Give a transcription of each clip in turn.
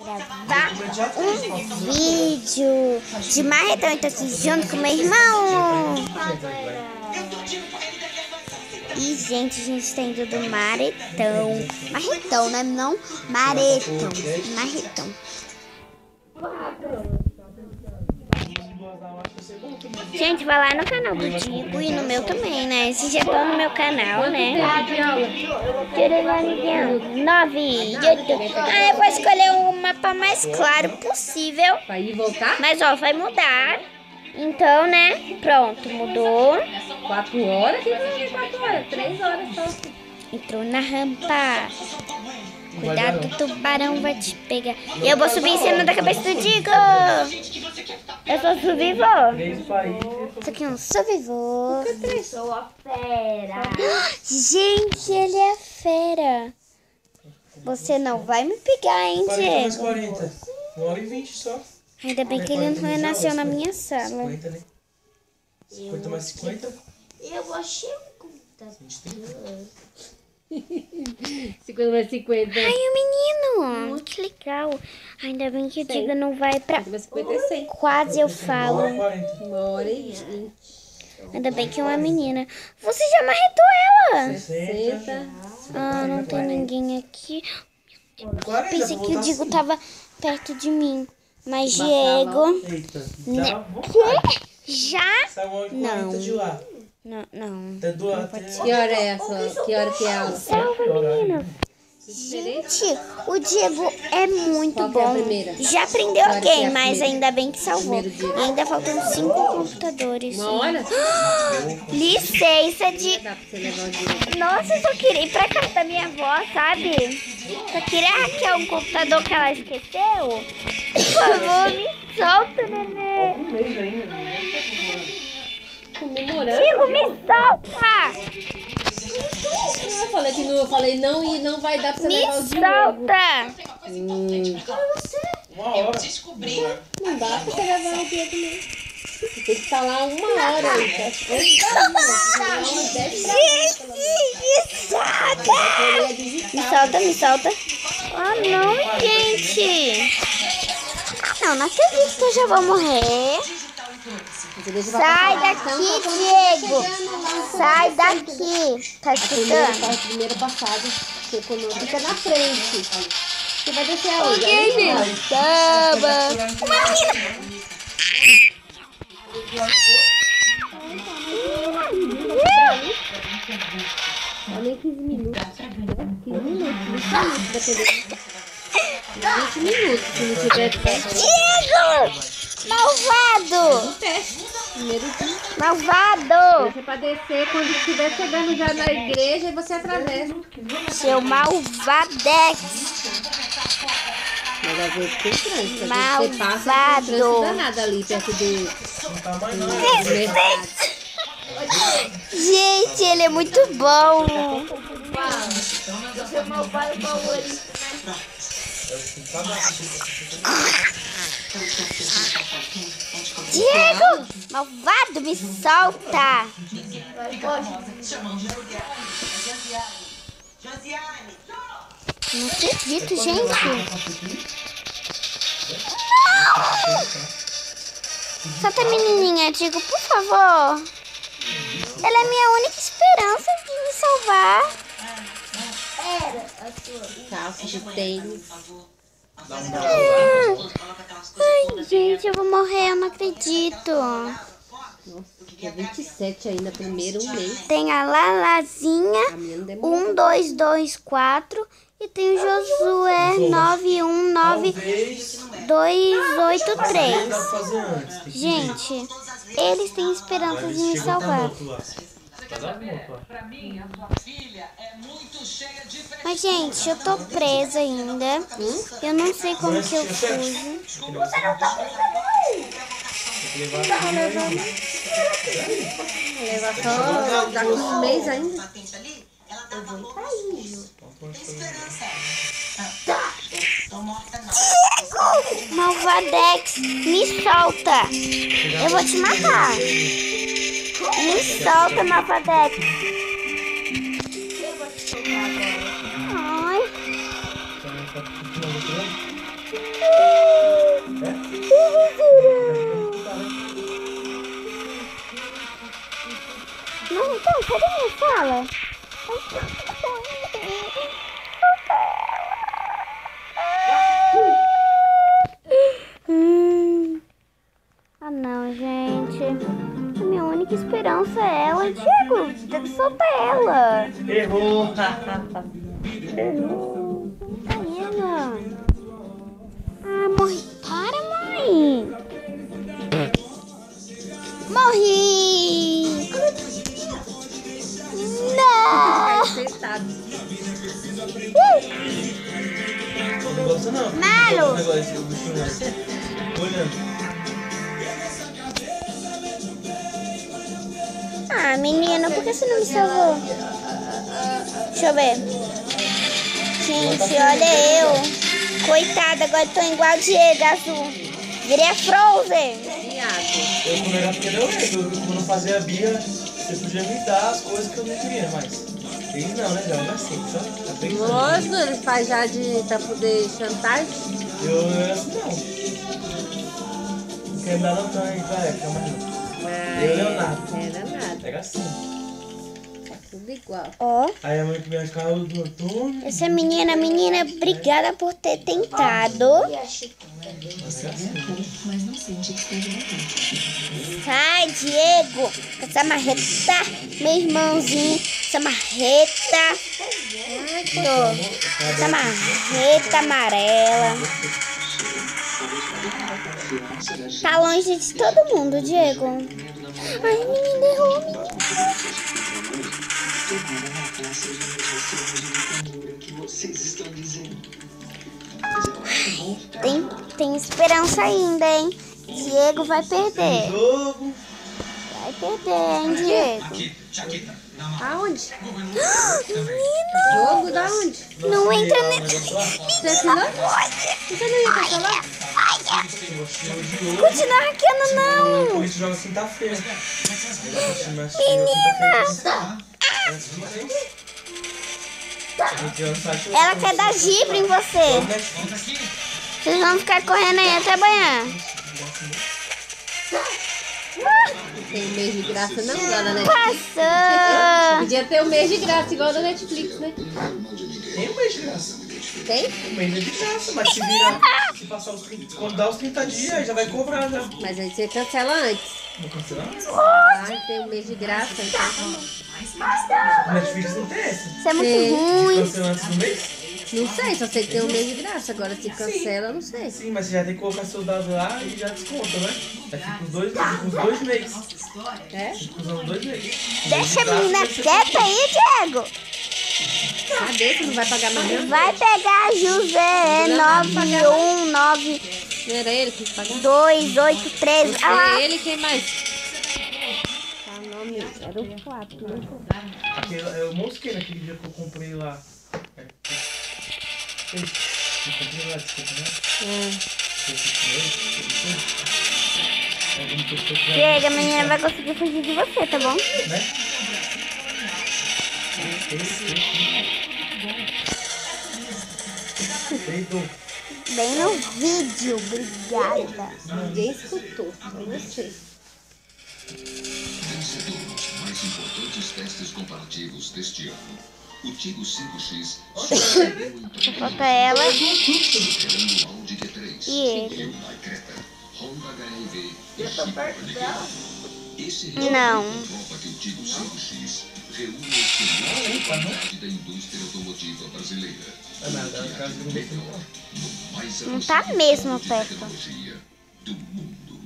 gravar um vídeo de marretão. Então aqui junto com meu irmão. E gente, a gente tá indo do Maretão. Marretão, né? Não Maretão. Marretão. Gente, vai lá no canal do Digo e no meu também, né? Vocês já estão no meu canal, né? 9 e 8. Ah, eu vou escolher o mapa mais claro possível. Vai ir voltar? Mas ó, vai mudar. Então, né? Pronto, mudou. 4 horas? Que não é 4 horas? 3 horas só. Entrou na rampa. Cuidado, o tubarão vai te pegar. E eu vou subir em cima da cabeça do Digo. Eu sou subivô. Isso aqui é um subivô. Eu sou a fera. Gente, ele é fera. Você não vai me pegar, hein, 40 mais Diego? 40. 1h20 só. Ainda bem que ele não renasceu na minha sala. 50, né? 50 mais 50. Eu achei um computador. 50 mais 50. Ai, o menino. Que legal. Ainda bem que o Diego não vai pra... 50 mais 50 é 100. Quase eu falo. 40. 1h20. Ainda bem que é uma menina. Você já marretou ela. 60. Ah, não tem ninguém aqui. 40. Pensei vou que o voltar Digo assim. tava perto de mim. Mas Diego... Eita. Né? Dá vontade. Já? Sai 1h40 Não. de lá. Não. Até do lado. Que hora é a sua? Que hora que é a aula? Salve, menino. Gente, o Diego é muito Qual que é a bom. primeira? Já aprendeu Qual que é alguém, a mas primeira? ainda bem que salvou. Primeiro dia. Ainda faltam 5 computadores. 1 hora? Licença Dá pra você levar o dinheiro. Nossa, eu só queria ir pra casa da minha avó, sabe? Só queria hackear um computador que ela esqueceu. Por favor, me solta, nenê. Um mês ainda. Comemorando. Diego, me solta! Eu falei não e não vai dar pra você Me levar o dinheiro. solta! 1 hora. Não dá pra você levar o dinheiro mesmo. Você tem que estar lá 1 hora aí. Tá? Gente, me solta! Me solta. Ah, não, gente. Não acredito que eu já vou morrer. Sai daqui, Diego. Sai daqui. Tá escutando? Primeiro passado. Você fica na frente. Você vai descer aonde? Uma menina. Olha 15 minutos. 15 minutos. 20 minutos. Se não tiver teste. Diego! Malvado! Primeiro dia. Malvado! Você pra descer quando estiver chegando já na igreja e você atravessa. Seu malvadex! Mas às vezes tem trânsito. Malvado. Você passa tem trânsito danado ali perto do Não tá mais nada. mercado. Gente, ele é muito bom! Diego! Malvado, me solta! Não acredito, gente! Não! Solta a menininha, Diego, por favor! Ela é a minha única esperança de me salvar! Calça de tênis. Ai, gente, eu vou morrer, eu não acredito! Nossa, é 27 ainda, primeiro um mês. Tem a Lalazinha A minha não demora. 1224 e tem o Josué 919283. Dá pra fazer antes. Tem que Gente, eles têm esperança de me salvar. Mas, gente, eu tô presa ainda. Eu não sei como que eu fujo. Você não tá Levar só daqui um mês ainda. Diego! Malvadex, me solta! Eu vou te matar! Me solta, Malvadex! Ai! Não, então, cadê minha fala? Ah, não, gente. A minha única esperança é ela. Diego, solta ela. Errou. Menina. Ah, morri. Para, mãe. Morri. Não. Sentado. Não gosto não. Malo. Não gosto desse bichinho não. Olhando. Ah, menina, por que você não me salvou? Deixa eu ver. Gente, olha eu. Coitada, agora tô igual o Diego azul. Virei a Frozen. Viado. Eu comi ela porque deu medo. Quando eu fazia a birra, você podia me dar as coisas que eu não queria mais. Eles não, né? Já não é assim, só tá pensando. Lógico, ele faz já pra poder chantagem. Eu não era assim não. Não quero dar não também, vai, calma aí. Eu, Leonardo. Era nada. Pega assim. Tá tudo igual. Ó, Aí a mãe que me achava do Antônio. essa menina, obrigada por ter tentado. Pega assim. Mas não sente que esteja vontade. Sai, Diego. Com essa marreta, meu irmãozinho. Essa marreta. Essa marreta amarela. Tá longe de todo mundo, Diego. Ai, menina, errou, menina. Tem esperança ainda, hein? Diego vai perder. Jogo. Vai perder, hein, Diego? Aonde? Menina, Jogo da onde? não entra nesse... Você assinou? Você não ia cancelar? Continua hackeando, não. A gente joga quinta-feira. Menina. Ela quer dar gibre em você. Vocês vão ficar correndo aí até amanhã. Tem um mês de graça não, igual da Netflix. Passou. Podia ter um mês de graça igual da Netflix, né? Tem um mês de graça. Tem? Um mês é de graça, mas se virar, se passar os 30, quando dá os 30 dias, aí já vai cobrar, já. Mas aí você cancela antes. Não cancelar? Ah, tem um mês de graça, então tá bom. O Netflix não tem essa. Isso é muito Sim. ruim. Cancela antes do mês? Não sei, só sei que tem um mês de graça. Agora se cancela, eu não sei. Sim, mas você já tem que colocar seu dado lá e já desconta, né? Aí fica os dois meses. É? Fica usando 2 meses. Deixa a menina quieta aí, Diego. Cadê? Você não vai pagar mais não? Vai pegar a José 919 Não era ele que quis pagar? 283. Você, Ah lá. ele, quem mais? Tá, o nome era o 4, né? Aquele, eu mosquei naquele dia que eu comprei lá. Eu comprei lá, desculpa, né? Diego, a menina vai conseguir fugir de você, tá bom? Né? Bem no vídeo, obrigada. Ninguém escutou, só você. Vencedor dos mais importantes testes comparativos deste ano. O Tigo 5X Falta ela superando o Audi Q3 e ele. Hyundai Creta, Honda HRV e Jeep Renegade. Esse Não. resultado comprova que o Tigo 5X reúne os melhores de qualidade da indústria automotiva brasileira. Melhor, no mais Não tá avançado mesmo de perto. tecnologia do mundo.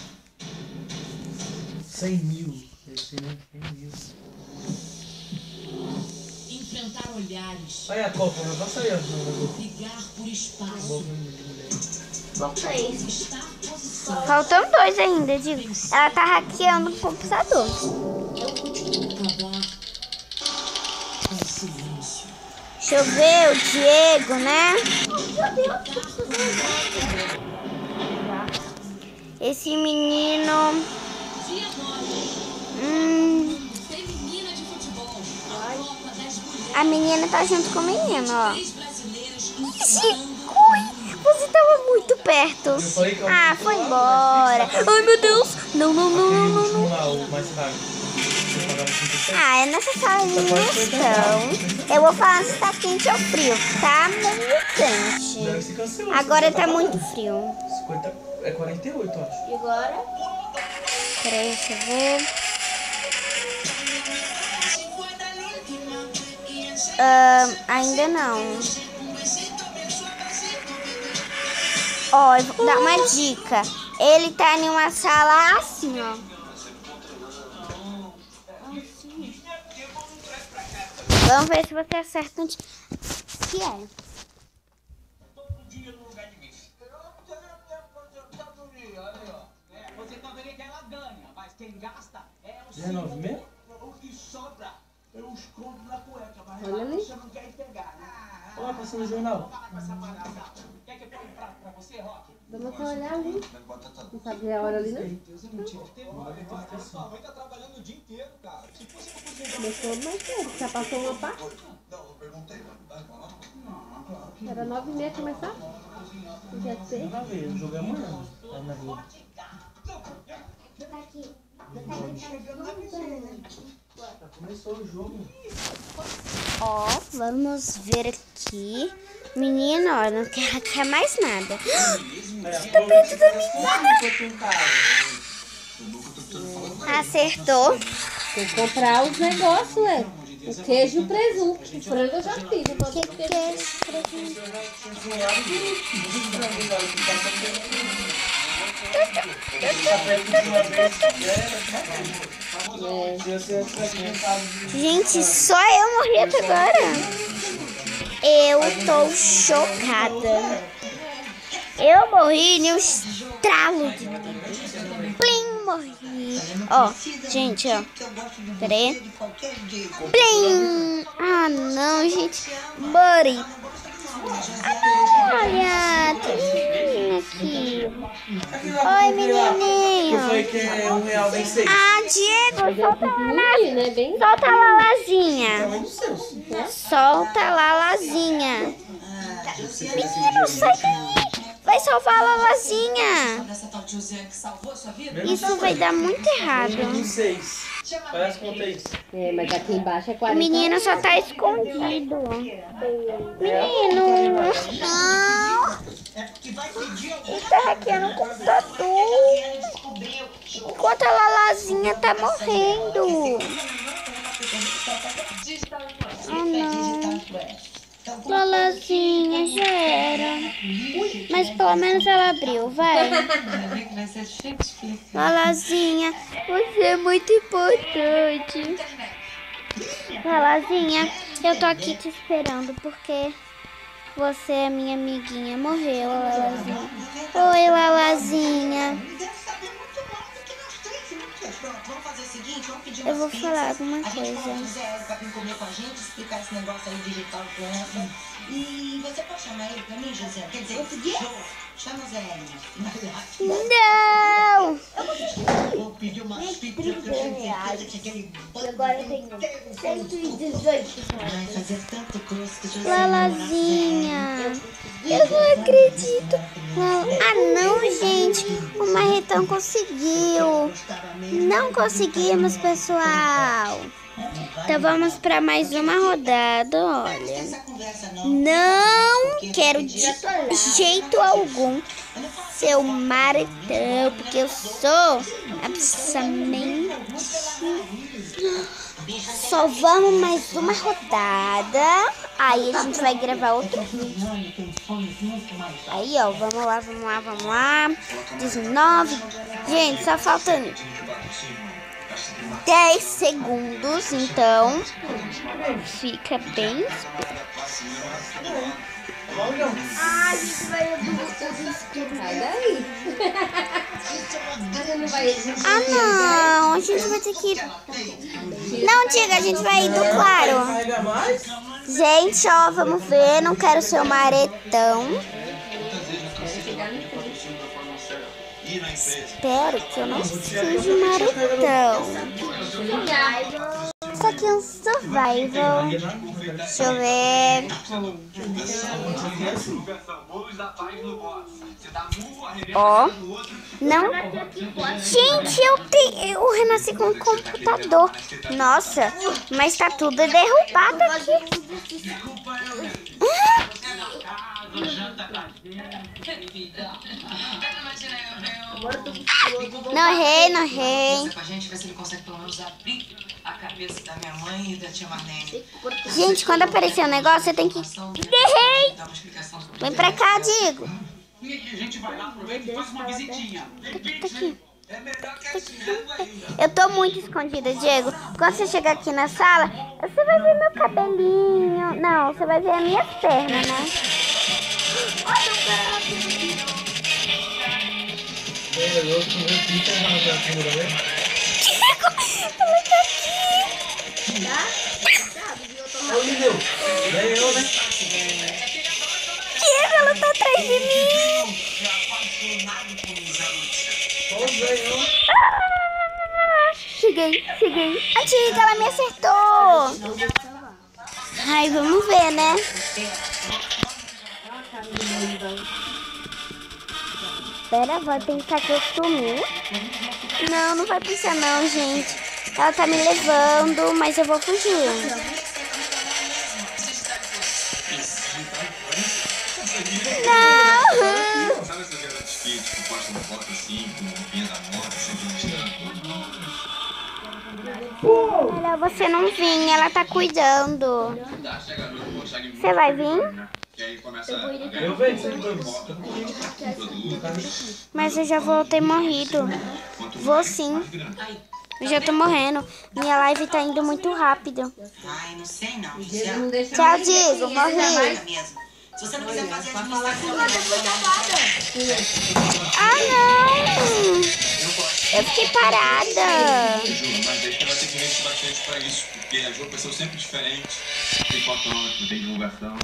100 mil. Esse, né? 100 mil. Enfrentar olhares, Aí a Copa, vai passar aí, ó. brigar por espaço, estar posição, Faltam 2 ainda, digo. Ela tá hackeando o computador. acabar com o silêncio. Deixa eu ver o Diego, né? Esse menino. Dia 9, feminina de futebol. A Copa das Mulheres. A menina tá junto com o menino, ó. 3 brasileiras Chico, você tava perto. Eu falei que eu Ah, foi embora. Ai, meu Deus. Não, não, não, não, não, não. lá, o mais caro. Você pagava 37. Ah, é necessário então. Eu vou falar se tá quente ou frio. Tá muito Deve quente. ser cancelado. Agora tá muito frio. 50, é 48, eu acho. E agora? Peraí, deixa eu ver. Ainda não. Ó, eu vou dar uma dica. Ele tá em uma sala assim, ó. Vamos ver se você acerta onde que é. Já é 9,5? Olha ali. Olha, passando o jornal. Vamos olhar ali. Não sabe ver a hora ali, né? Começou mais cedo. Já passou uma parte? Era 9h30 começar? Podia ser. Nada a ver, o jogo é amanhã. Lá na rua. Já começou o jogo. Ó, vamos ver aqui. Menino, ó, não quer mais nada. Tá perto da minha. Acertou. Tem que comprar os negócios, né? O queijo e o presunto. O frango eu já fiz. Eu tô Que é esse presunto? Gente, só eu morri até agora. Eu tô chocada. Eu morri no estralo de plim, morri. Ó, gente, ó. Pera aí. Plim. Ah, não, gente. Morri. Olha, tem aqui. Oi, menininho. Eu falei que é R$1 vem 6. Ah, Diego, solta a Lalazinha. né? Bem... Solta a Lalazinha. Tamanho dos seus. Solta a Lalazinha. Menino, sai daí. Vai salvar a Lalazinha. Isso vai dar muito errado. Um 6. Parece quanto é isso? É, mas aqui embaixo é O 40. menino só tá escondido. Menino, não. Ele tá hackeando o computador. Enquanto a Lalazinha tá morrendo. Ah, não. Lalazinha, já era. Mas pelo menos ela abriu, vai. Lalazinha, você é muito importante. Lalazinha, eu tô aqui te esperando porque você é minha amiguinha. Morreu, Lalazinha. Oi, Lalazinha. Eu vou falar alguma coisa. E você pode chamar ele pra mim, José? Quer dizer, chama o Zé. Não! Vou pedir uma pizza que eu tenho certeza que aquele Agora eu tenho 118. vai fazer tanto gosto que Lalazinha, eu não acredito. Ah, não, gente. O Marretão conseguiu. Não conseguimos, pessoal. Então vamos para mais uma rodada, olha. Não quero de jeito algum ser o Marretão, porque eu sou absolutamente... Só vamos mais uma rodada. Aí a gente vai gravar outro vídeo. Aí, ó, vamos lá, vamos lá, vamos lá. 19. Gente, só faltando 10 segundos, então fica bem. Ah, a gente vai do escuro. Sai daí. Não vai... Ah, não, a gente vai ter que... Não, diga, a gente vai ir do claro. Carrega mais? Gente, ó, vamos ver, não quero ser o Marretão. Espero que eu não seja o Marretão. Isso aqui é um survival. Deixa eu ver. Ó. Não. Gente, eu renasci com um computador. Nossa, mas tá tudo derrubado aqui. Não errei. Com a gente, ver se ele consegue pelo menos abrir a cabeça da minha mãe e da tia Marlene. Gente, quando aparecer um negócio, você tem que... Errei! Vem pra cá, Diego. E a gente vai lá, aproveita e faz uma visitinha. Tá aqui. Eu tô muito escondida, Diego. Quando você chegar aqui na sala, você vai ver meu cabelinho. Não, você vai ver as minhas pernas, né? Olha o gato. Diego, ela tá aqui. Ô, Lideu, ganhou, né? Diego, ela tá atrás de mim. Cheguei. A Diego, ela me acertou. Ai, vamos ver, né? Pera, vai pensar que eu sumi? Não vai pensar não, gente. Ela tá me levando, mas eu vou fugir. Não! Sabe essa geração que tipo, posta uma foto assim, com uma roupinha da moda, assim, Melhor você não vir, ela tá cuidando. Você vai vir? Eu vejo vocês dois. Mas eu já vou ter morrido. Vou sim. Eu já tô morrendo. Minha live tá indo muito rápido. Ai, não sei não. Tchau, Diego. Morri. Se você não quiser fazer a administração... Ah, não. Eu fiquei parada. Mas deixa ela ter que investir bastante pra isso, porque a Ju pessoa sempre diferente. Tem fotógrafo, tem divulgação.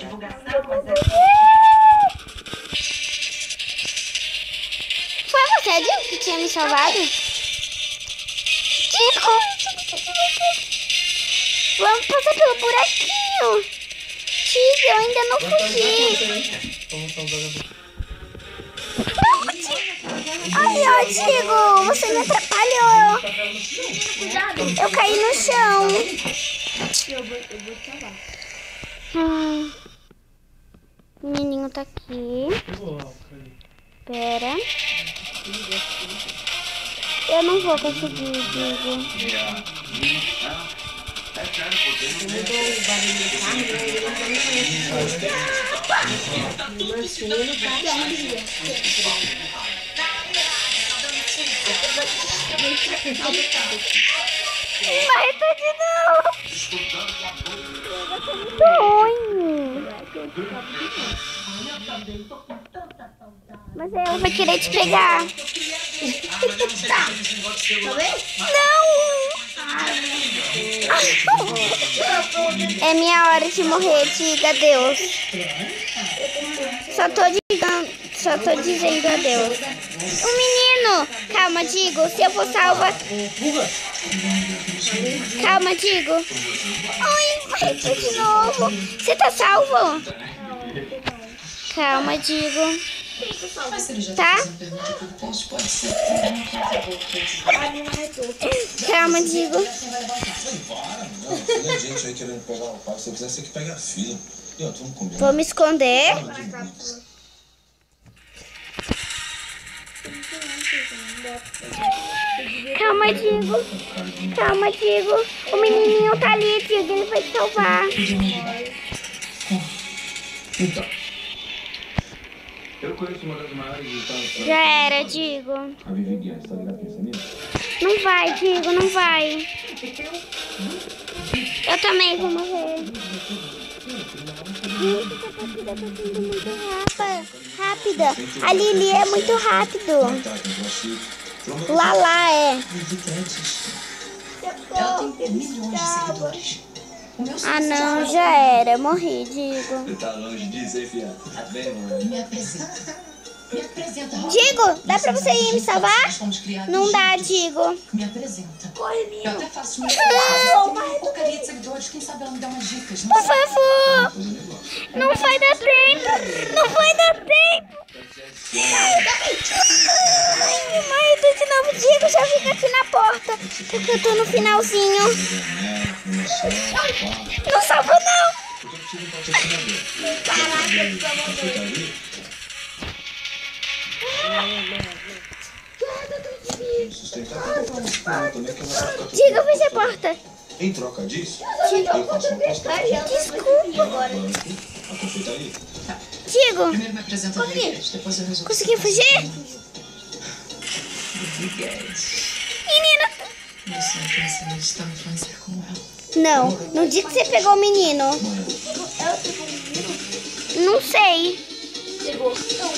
Foi você, Diego, que tinha me salvado? Diego! Vamos passar pelo buraquinho. Diego, eu ainda não fugi. Ai, ó, Diego, você me atrapalhou. Eu caí no chão. O menininho tá aqui. Pera. Eu não vou conseguir, Diego. Marreta de novo. Mas ela vai querer te pegar. Não! É minha hora de morrer, diga adeus. Só tô dizendo adeus. O menino! Calma, Digo. Se eu for salva... Calma, Digo. Ai, morreu de novo. Você tá salvo? Calma, Digo. Tá? Calma, Digo. Tem gente aí querendo pegar o pai. Se você quiser, você que pega a fila. Vou me esconder. Calma, Digo. Calma, Digo. O menininho tá ali, Digo. Ele vai te salvar. Eu conheço uma das maiores... Já era, Digo. A Vivi Guias, tá ligado com essa menina? Não vai, Digo, não vai. Eu também vou morrer. Gente, essa partida tá sendo muito rápida. A Lili é muito rápido. Lala é. Ela tem milhões de seguidores. Ah, não, já era. Morri, Digo. Você tá longe disso, hein, filha? Tá bem, mano. Me apresenta. Me apresenta. Digo, dá pra você ir me salvar? Nós fomos criados Não dá, juntos. Digo. Me apresenta. Corre, menino. Eu até faço uma porcaria de seguidores. Quem sabe ela me dá umas dicas. Não Por sei. favor. Não vai dar tempo. Não vai dar tempo. Ai, me morri de novo. Digo, já fica aqui na porta. Porque eu tô no finalzinho. Não salva, não. Digo, fecha a porta. Em troca disso, Digo, eu faço uma postagem. desculpa. A confeitaria. Digo, Primeiro me apresenta a Brigade, depois eu resolvo. conseguiu fugir? Brigade. Menina. Não sei, pensa em estar influencer como ela. Não, no dia que você pegou o menino. Não sei. Pegou.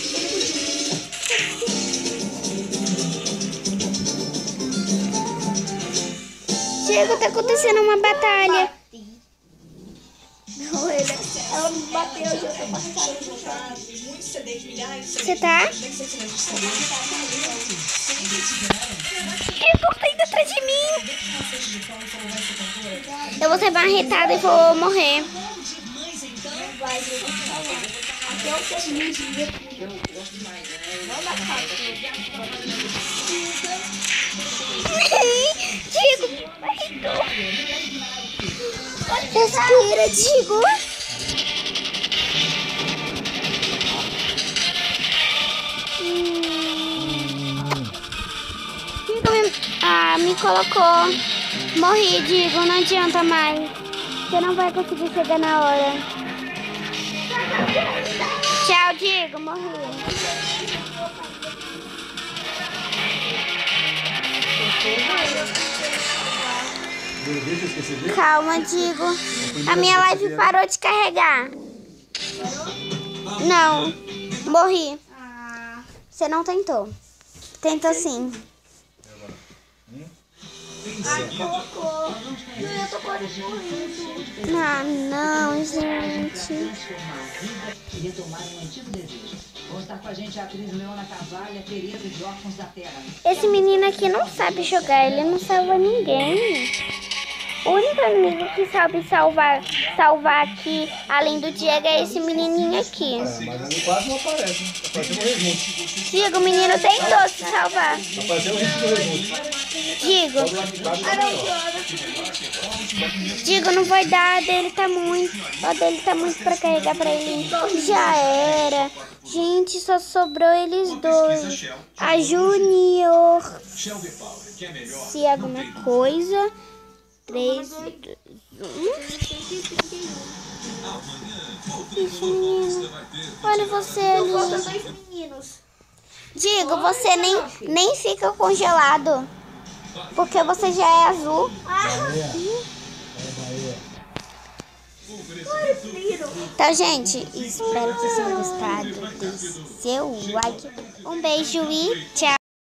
Diego, tá acontecendo uma batalha. Não, ela me bateu e eu tô passando. Você tá? Diego, tá indo atrás de mim. Eu vou ser marretada e vou morrer. Diego, marretou. Respira, Diego. Me colocou. Morri, Diego, não adianta mais. Você não vai conseguir chegar na hora. Tchau, Diego, morri. Calma, Diego. A minha live parou de carregar. Não, morri. Você não tentou. Tentou sim. Colocou. Eu tô quase morrendo. Ah, não, gente. E retomar um antigo desejo. Vão estar com a gente a atriz Leona Carvalho, querida de Órfãos da Terra. Esse menino aqui não sabe jogar, ele não salva ninguém. O único amigo que sabe salvar aqui, além do Diego, é esse menininho aqui. Mas ele quase não aparece, né? Apareceu um rejunto. Diego, o menino tentou se salvar. Apareceu um risco do rejunto. Diego, Diego, não vai dar, dele tá muito. O dele tá muito pra carregar pra ele. Já era. Gente, só sobrou eles dois. A Junior. Se alguma coisa. 3, 2, 1. Isso, menino. Olha você ali. Faltam 2 meninos. Diego, você nem fica congelado. Porque você já é azul. Então, gente, espero que vocês tenham gostado. Deixe seu like. Um beijo e tchau.